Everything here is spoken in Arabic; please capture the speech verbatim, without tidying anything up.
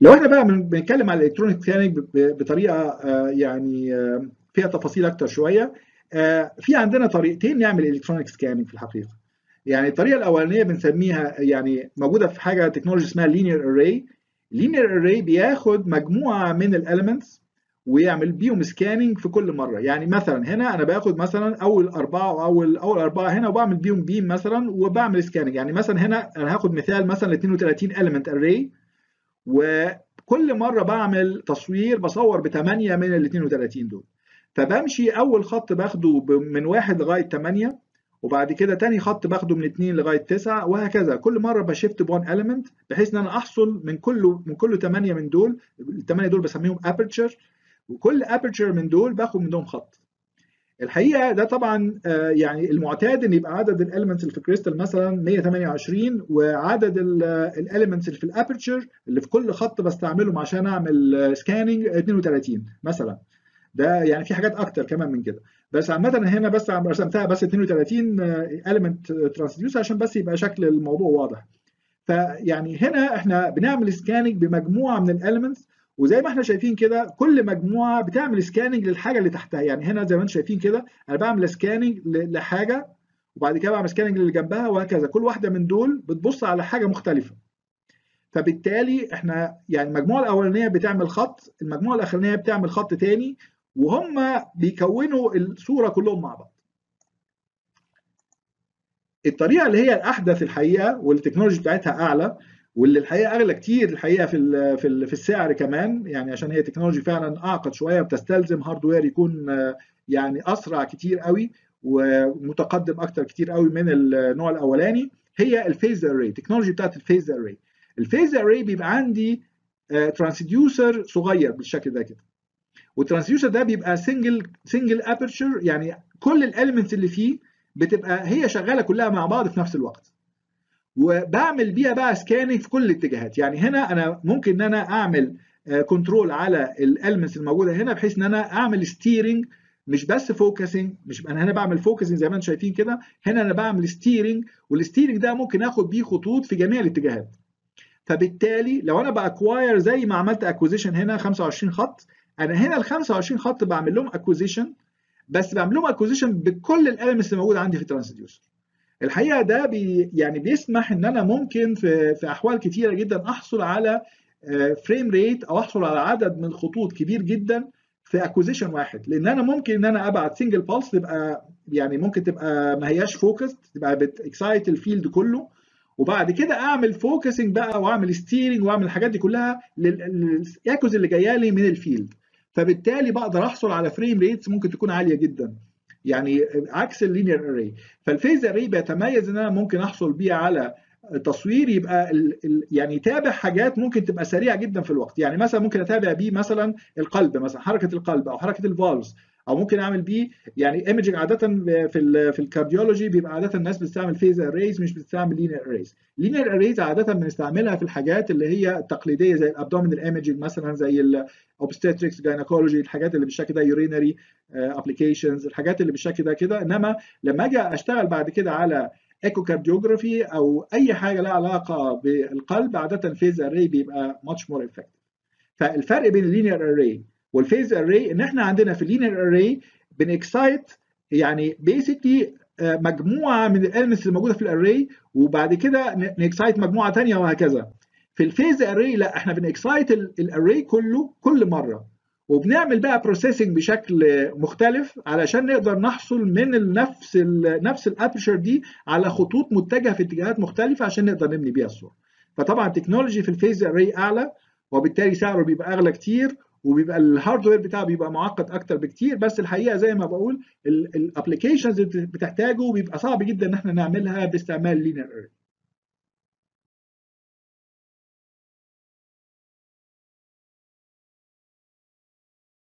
لو احنا بقى بنتكلم على الالكترونيك سكاننج بطريقه يعني فيها تفاصيل اكتر شويه، في عندنا طريقتين نعمل الكترونيك سكاننج في الحقيقه. يعني الطريقه الاولانيه بنسميها يعني موجوده في حاجه تكنولوجي اسمها لينير اري. لينير اري بياخد مجموعه من الاليمنتس ويعمل بيهم سكاننج في كل مره. يعني مثلا هنا انا باخد مثلا اول اربعه او اول اول اربعه هنا وبعمل بيهم بيم مثلا وبعمل سكاننج. يعني مثلا هنا انا هاخد مثال مثلا اثنين وثلاثين element array، وكل مره بعمل تصوير بصور بثمانيه من ال اثنين وثلاثين دول. فبمشي اول خط باخده من واحد لغايه ثمانيه، وبعد كده تاني خط باخده من اتنين لغايه تسعه، وهكذا كل مره بشيفت بون element بحيث ان انا احصل من كله من كله ثمانيه من دول. الثمانيه دول بسميهم aperture، وكل aperture من دول باخد منهم خط. الحقيقه ده طبعا يعني المعتاد ان يبقى عدد الاليمنتس اللي في الكريستال مثلا مية وثمانية وعشرين، وعدد الاليمنتس اللي في الابرتشر اللي في كل خط بستعملهم عشان اعمل سكاننج اثنين وثلاثين مثلا. ده يعني في حاجات اكتر كمان من كده، بس عامه هنا بس رسمتها بس اثنين وثلاثين element ترانسديوس عشان بس يبقى شكل الموضوع واضح. فيعني هنا احنا بنعمل سكاننج بمجموعه من الاليمنتس، وزي ما احنا شايفين كده كل مجموعه بتعمل سكاننج للحاجه اللي تحتها. يعني هنا زي ما انتم شايفين كده انا بعمل سكاننج لحاجه، وبعد كده بعمل سكاننج للي جنبها، وهكذا كل واحده من دول بتبص على حاجه مختلفه. فبالتالي احنا يعني المجموعه الاولانيه بتعمل خط، المجموعه الاخرانيه بتعمل خط تاني، وهم بيكونوا الصوره كلهم مع بعض. الطريقه اللي هي الاحدث الحقيقه والتكنولوجي بتاعتها اعلى، واللي الحقيقه اغلى كتير الحقيقه في ال في ال في السعر كمان، يعني عشان هي تكنولوجي فعلا اعقد شويه بتستلزم هاردوير يكون يعني اسرع كتير قوي ومتقدم اكتر كتير قوي من النوع الاولاني، هي الفيز اري. التكنولوجي بتاعت الفيز اري. الفيز اري بيبقى عندي ترانسديوسر صغير بالشكل ده كده، والترانسديوسر ده بيبقى سنجل سنجل ابرتشر، يعني كل الاليمنتس اللي فيه بتبقى هي شغاله كلها مع بعض في نفس الوقت، وبعمل بيها بقى سكاننج في كل الاتجاهات. يعني هنا انا ممكن ان انا اعمل كنترول على الاليمنتس الموجوده هنا بحيث ان انا اعمل ستيرنج، مش بس فوكسنج. مش انا هنا بعمل فوكسنج زي ما انتم شايفين كده، هنا انا بعمل ستيرنج، والستيرنج ده ممكن اخد بيه خطوط في جميع الاتجاهات. فبالتالي لو انا باكواير زي ما عملت اكوزيشن هنا خمسة وعشرين خط، انا هنا ال خمسة وعشرين خط بعمل لهم اكوزيشن، بس بعمل لهم اكوزيشن بكل الاليمنتس اللي موجوده عندي في الترانسديوسر. الحقيقه ده بي يعني بيسمح ان انا ممكن في في احوال كثيره جدا احصل على فريم ريت او احصل على عدد من الخطوط كبير جدا في اكوزيشن واحد، لان انا ممكن ان انا ابعت سنجل بالس تبقى يعني ممكن تبقى ما هياش فوكس، تبقى بتكسايت الفيلد كله، وبعد كده اعمل فوكسنج بقى واعمل ستيرنج واعمل الحاجات دي كلها للايكوز اللي جايه لي من الفيلد. فبالتالي بقدر احصل على فريم ريتس ممكن تكون عاليه جدا، يعني عكس اللينير اري. فالفيز اري بيتميز ان انا ممكن احصل بيه على تصوير يبقى ال ال يعني يتابع حاجات ممكن تبقى سريعه جدا في الوقت. يعني مثلا ممكن اتابع بيه مثلا القلب، مثلا حركه القلب او حركه الفالز، او ممكن اعمل بيه يعني ايمجنج. عاده في ال في الكارديولوجي بيبقى عاده الناس بتستعمل فيز اريز مش بتستعمل لينير اريز. لينير اريز عاده بنستعملها في الحاجات اللي هي التقليديه زي الابدومينال ايمجنج مثلا، زي الاوبستريكس جاينكولوجي، الحاجات اللي بالشكل ده، يورينري ابلكيشنز، الحاجات اللي بالشكل ده كده. انما لما اجي اشتغل بعد كده على ايكو كارديوجرافي او اي حاجه لها علاقه بالقلب، عاده فيز اري بيبقى ماتش مور افكتيف. فالفرق بين اللينير اري والفيز اري ان احنا عندنا في اللينير اري بنكسايت يعني بيسكلي مجموعه من الاليمنتس اللي موجوده في الاري، وبعد كده نكسايت مجموعه ثانيه وهكذا. في الفيز اري لا، احنا بنكسايت الاري كله كل مره، وبنعمل بقى بروسيسنج بشكل مختلف علشان نقدر نحصل من نفس ال نفس الابشر دي على خطوط متجهه في اتجاهات مختلفه عشان نقدر نبني بيها الصوره. فطبعا التكنولوجي في الفيز اري اعلى، وبالتالي سعره بيبقى اغلى كتير، وبيبقى الهاردوير بتاعه بيبقى معقد اكتر بكتير. بس الحقيقه زي ما بقول الابلكيشنز اللي بتحتاجه بيبقى صعب جدا ان احنا نعملها باستعمال لينير اري.